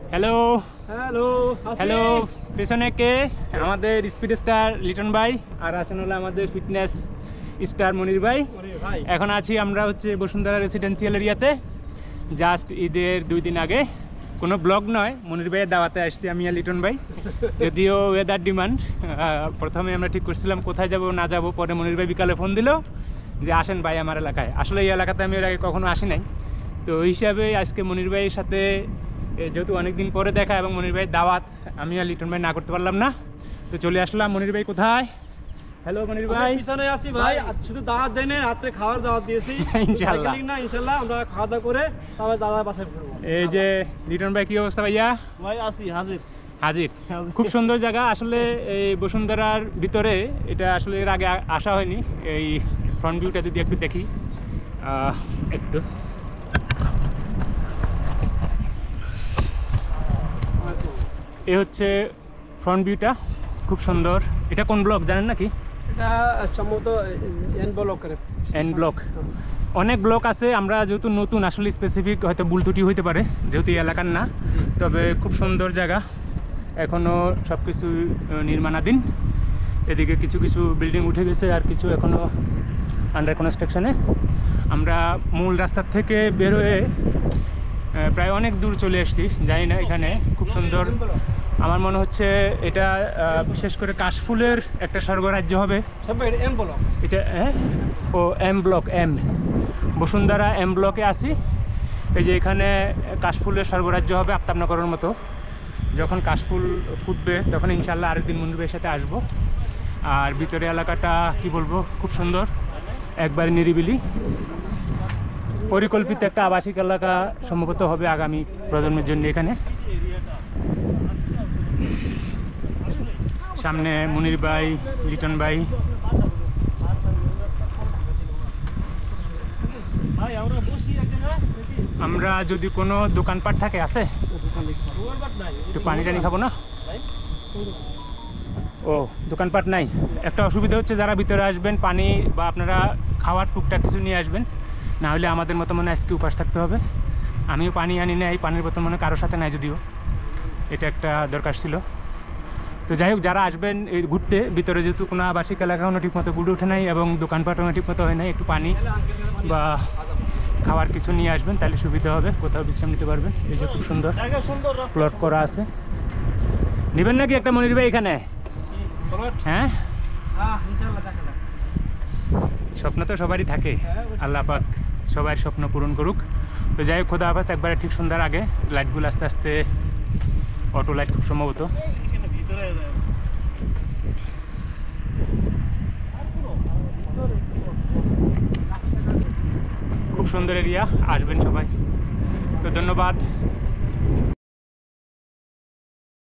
Hello hello hello পেছনে কে? আমাদের speed star Liton ভাই, আর আছেন হলো আমাদের ফিটনেস স্টার মনির ভাই। এখন আছি আমরা হচ্ছে বসুন্ধরা রেসিডেন্সিয়াল এরিয়াতে। জাস্ট ঈদের 2 দিন আগে, কোনো ব্লগ নয়, মনির ভাইয়ের দাওয়াতে আসছি আমি আর লিটন ভাই। যদিও ওয়েদার ডিমান্ড, প্রথমে আমরা ঠিক করছিলাম কোথায় যাব না যাব, পরে মনির ভাই বিকালে ফোন দিল যে আসেন ভাই আমার এলাকায়। আসলে এই এলাকাতে আমি এর আগে কখনো আসি নাই, তো ওই হিসাবে আজকে মনির ভাইয়ের সাথে, যেহেতু অনেকদিন পরে দেখা এবং মনির ভাইয়ের দাওয়াত আমি আর লিটন ভাই না করতে পারলাম না, তো চলে আসলাম। মনির ভাই কোথায়? হ্যালো মনির ভাই। পিছনে আছি ভাই, শুধু দাওয়াত দেয় না, রাত্রে খাওয়ার দাওয়াত দিয়েছি ইনশাআল্লাহ। না ইনশাআল্লাহ আমরা খাওয়া দাওয়া করে তারপর দাদার বাসায় ফিরবো। এই যে লিটন ভাই, কি অবস্থা ভাইয়া? ভাই আছি হাজির। হাজির। খুব সুন্দর জায়গা আসলে, এই বসুন্ধরার ভিতরে। এটা আসলে এর আগে আসা হয়নি। এই ফ্রন্ট ভিউটা যদি একটু দেখি, একটু এ হচ্ছে ফ্রন্ট ভিউটা, খুব সুন্দর। এটা কোন ব্লক জানেন নাকি? এটা সম্ভবত এন ব্লকের। N block. অনেক ব্লক আছে, আমরা যেহেতু নতুন আসলে স্পেসিফিক হয়তো ভুল ত্রুটি হইতে পারে, যেহেতু এই এলাকার না। তবে খুব সুন্দর জায়গা, এখনও সব কিছু নির্মাণাধীন। এদিকে কিছু কিছু বিল্ডিং উঠে গেছে, আর কিছু এখনও আন্ডার কনস্ট্রাকশনে। আমরা মূল রাস্তার থেকে বেরোয়ে প্রায় অনেক দূর চলে এসেছি। জানি না, এখানে খুব সুন্দর। আমার মনে হচ্ছে এটা বিশেষ করে কাশফুলের একটা স্বর্গরাজ্য হবে এম ব্লক এটা। হ্যাঁ, ও M block, M Bashundhara M ব্লকে আছি। এই যে এখানে কাশফুলের স্বর্গরাজ্য হবে, আফতাবনগরের মতো। যখন কাশফুল ফুটবে তখন ইনশাল্লাহ আরেকদিন মনির ভাইয়ের সাথে আসবো। আর ভিতরে এলাকাটা কি বলবো, খুব সুন্দর, একবারে নিরিবিলি, পরিকল্পিত একটা আবাসিক এলাকা সম্ভবত হবে আগামী প্রজন্মের জন্য। এখানে সামনে মনির ভাই, লিটন ভাই। আমরা যদি কোনো দোকানপাট থাকে, আছে একটু পানি টানি খাবো না? ও, দোকানপাট নাই। একটা অসুবিধা হচ্ছে, যারা ভিতরে আসবেন পানি বা আপনারা খাওয়ার টুকটাক কিছু নিয়ে আসবেন, না হলে আমাদের মতো মনে আজকে উপাস থাকতে হবে। আমিও পানি আনি না, এই পানির বোতল মনে কারোর সাথে নাই, যদিও এটা একটা দরকার ছিল। তো যাই হোক, যারা আসবেন এই ঘুরতে, ভিতরে যেহেতু কোনো আবাসিক এলাকাও ঠিকমতো গড়ে ওঠে নাই এবং দোকানপাটও ঠিকমতো হয় নাই, একটু পানি বা খাওয়ার কিছু নিয়ে আসবেন, তাহলে সুবিধা হবে, কোথাও বিশ্রাম নিতে পারবেন। এই যে খুব সুন্দর প্লট করা আছে। নেবেন নাকি একটা মনির ভাই এখানে? হ্যাঁ, স্বপ্ন তো সবারই থাকে, আল্লাহ পাক সবার স্বপ্ন পূরণ করুক। তো যাই হোক, খোদা হাফেজ। একবারে ঠিক সন্ধ্যার আগে লাইটগুলো আস্তে আস্তে, অটো লাইট খুব সম্ভবত। খুব সুন্দর এরিয়া, আসবেন সবাই। তো ধন্যবাদ।